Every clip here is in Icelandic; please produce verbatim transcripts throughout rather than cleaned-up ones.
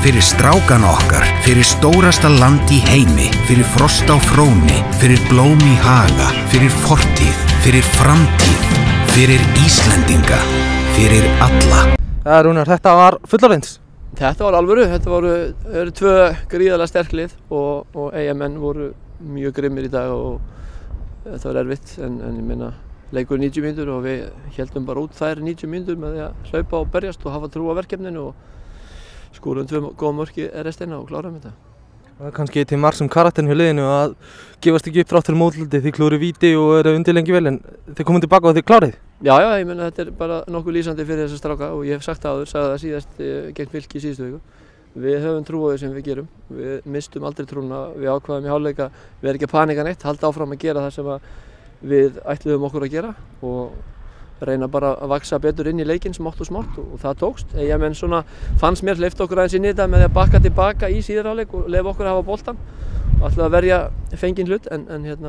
Fyrir strákana okkar, fyrir stórasta land í heimi, fyrir frost á fróni, fyrir blóm í haga, fyrir fortíð, fyrir framtíð, fyrir Íslendinga, fyrir alla. Ja, Rúnar, þetta var fullorðins. Þetta var alvöru, þetta voru, voru tvö gríðarlega sterk lið og, og Eyjamenn voru mjög grimmir í dag og þetta var erfitt en, en ég meina leikur níutíu mínútur og við héldum bara út þær níutíu mínútur með því að hlaupa og berjast og hafa trú á verkefninu og skorum tvö góða mörk í restina og klárum þetta. Það er kannski til marks um karakterinn hjá liðinu að gefast ekki upp þrátt fyrir mótlæti, þið klúru víti og eru undir lengi vel en þið komum tilbaka og þið klárið. Já, já, ég meina þetta er bara nokkuð lýsandi fyrir þessa stráka og ég hef sagt það áður, sagði það síðast gegn Fylki í síðustu viku. Við höfum trú á því sem við gerum, við mistum aldrei trúna, við ákvaðum í hálfleika, við erum ekki að panika neitt, halda áfram að gera það sem að við ætluðum okkur að gera og reyna bara að vaksa betur inn í leikinn smátt og smátt og það tókst. Eyjamenn svona fannst mér hleypt okkur aðeins inn í þetta með því að bakka tilbaka í síðari hálfleik og leyfa okkur að hafa boltann og ætlaði að verja fenginn hlut en, en hérna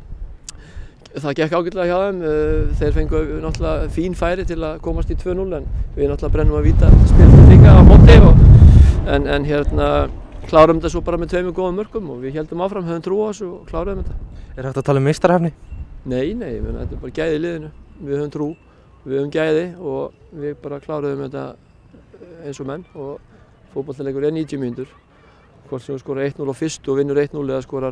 það gekk ágætlega hjá þeim. Þeir fengu náttúrulega fín færi til að komast í tvö núll en við náttúrulega brennum að víta spilum líka á móti og en, en hérna klárum þetta svo bara með tveimur góðum mörkum og við héldum áfram, höfum trú á þessu og kláruðum þetta. Er hægt að tala um meistarahæfni? Nei, nei, ég meina, þetta er bara gæði í liðinu. Við höfum trú, við höfum gæði og við bara kláruðum þetta eins og menn og fótboltaleikur er níutíu mínútur. Hvort sem við skorar eitt núll á fyrstu og vinnur eitt núll eða skorar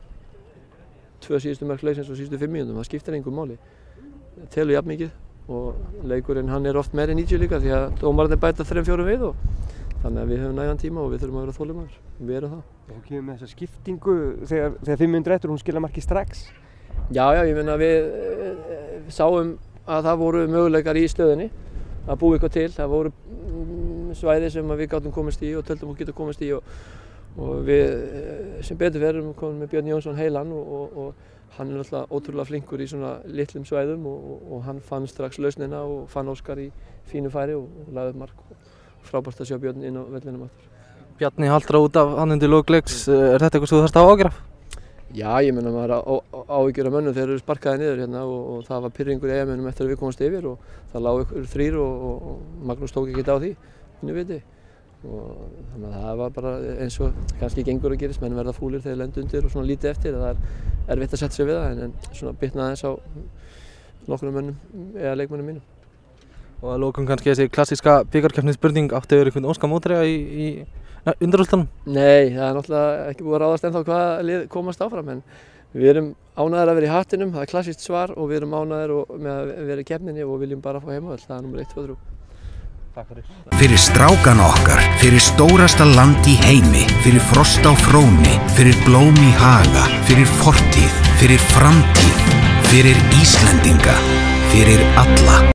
tvö síðustu mörk leiksins og síðustu fimm mínútum, það skiptir engum máli. Það telur jafn mikið og leikurinn hann er oft meiri níutíu líka því að dómararnir bæta þrem fjórum við og þannig að við höfum nægan tíma og við þurfum að vera þolinmóðir. Við erum það. Þú kemur með þessa skiptingu þegar, þegar fimm mínútur eftir og hún skila marki strax. Já, já, ég meina við e, sáum að það voru möguleikar í stöðunni að búa eitthvað til. Það voru svæði sem við gátum komist í og töldum að geta komist í og, og við sem betur verðum komum með Björn Jónsson heilan og, og, og hann er náttúrulega ótrúlega flinkur í svona litlum svæðum og, og, og hann fann strax lausnina og fann Óskar í fínu færi og, og lagði upp mark. Frábært að sjá Björn inn á vellinum aftur. Bjarni haltra út af hann undir lok leiks, er þetta eitthvað sem þú þarft að ágjöra? Já, ég meina maður á áhyggjur af mönnum þegar þeir eru sparkaði niður hérna og, og það var pirringur í Eyjamönnum eftir að við komast yfir og það lágu ykkur þrír og, og, og Magnús tók ekki á því, mínu viti. Og þannig að það var bara eins og kannski gengur að gerist, menn verða fúlir þegar þeir lenda undir og svona lítið eftir. Það er erfitt að setja sig við það en, en svona bitna aðeins á nokkrum mönnum eða leikmönnum mínum. Og að lokum kannski þessi klassíska bikarkeppni spurning, áttu yfir einhvern óska mótherja í, í undanúrslitunum? Nei, það er náttúrulega ekki búið að ráðast ennþá hvaða lið komast áfram en við erum ánægðir að vera í hattinum, það er klassískt svar og við erum ánægðir með að vera í keppninni og viljum bara fá heimavöll, það er númer eitt, tvö, þrjú. Takk fyrir. Fyrir strákana okkar, fyrir stórasta land í heimi, fyrir frost á fróni, fyrir blóm í haga, fyrir fortíð, fyrir framtíð, fyrir Íslendinga, fyrir alla.